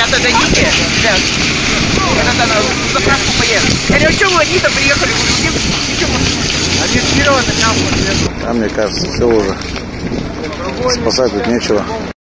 Ребята, дойдите. Ребят. Это надо заправку поехать. Я говорю, что вы они-то приехали? Там, мне кажется, все уже. Спасать тут нечего.